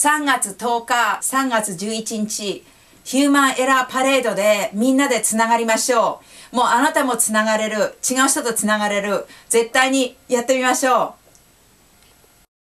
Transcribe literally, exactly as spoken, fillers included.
さんがつとおか、さんがつじゅういちにち、ヒューマンエラーパレードでみんなでつながりましょう。もうあなたもつながれる。違う人とつながれる。絶対にやってみましょう。